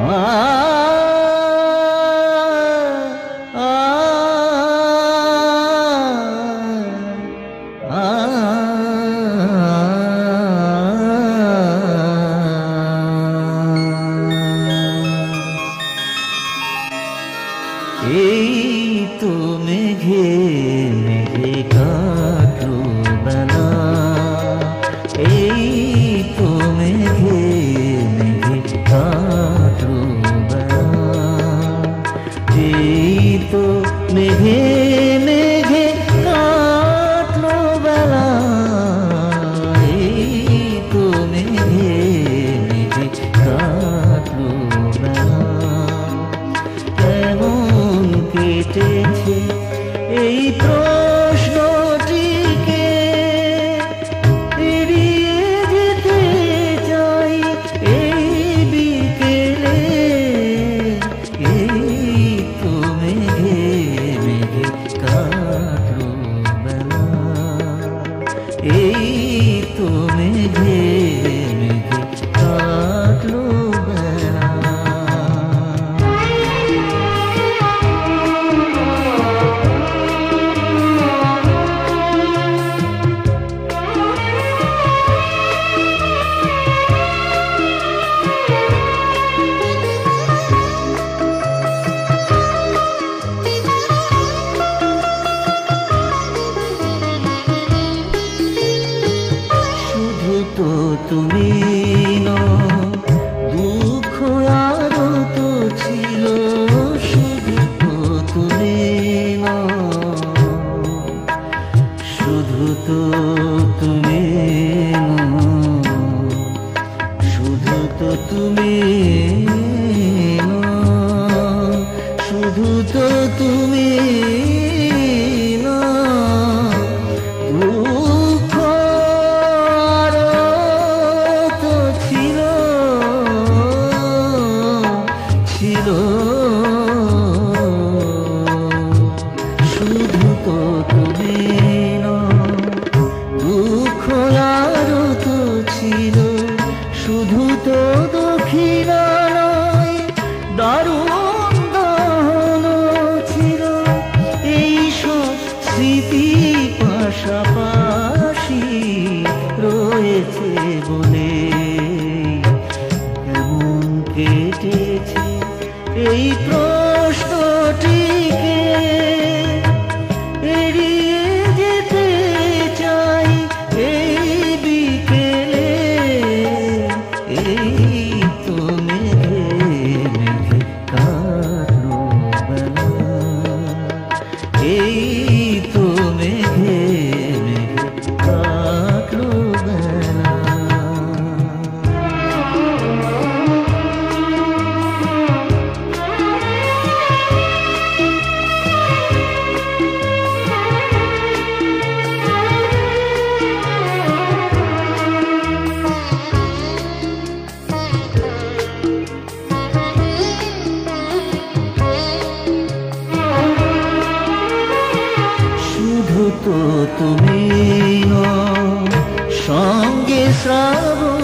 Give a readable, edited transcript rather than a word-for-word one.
এই তো মেঘে মেঘে কাটলো বেলা, এই তো মেঘে মেঘে কাটলো বেলা, এই তো মেঘে মেঘে কাটলো বেলা, এই তো মেঘে মেঘে কাটলো বেলা। কেমন কেটেছে এই প্রশ্নটিকে এড়িয়ে যেতে চাই এই বিকেলে, এই তো মেঘে মেঘে কাটলো বেলা, এই তো মেঘে মেঘে কাটলো বেলা। তো তুমি দুঃখ আরো তো ছিল, শুধু তো তুমি শুধু তো তুমি শুধু তো তুমি শুধু তো তুমি শুধু তো তুমি দুঃখ আরো তো ছিল, শুধু তো দক্ষিণ নয় দারুণ দহন ছিল। এইসব স্মৃতি পাশাপাশি রয়েছে বলে কেমন কেটেছে এই প্রশ্নটিকে এড়িয়ে যেতে চাই এই বিকেলে, এই তো মেঘে মেঘে কাটলো বেলা, এই তো মেঘে মেঘে কাটলো বেলা। শুধু তো তুমি সঙ্গে শ্রাবণ